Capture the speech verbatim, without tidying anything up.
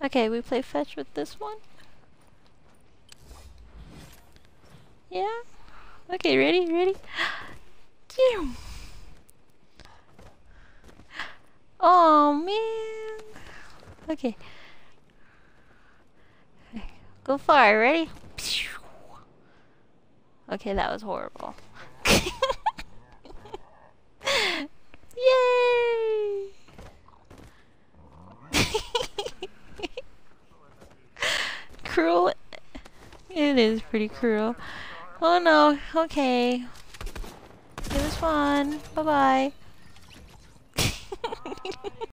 Okay, we play fetch with this one. Yeah? Okay, ready? Ready? Damn! Oh man! Okay. Go far, ready? Okay, that was horrible. Yay! Cruel. It is pretty cruel. Oh no, okay. It was fun. Bye bye.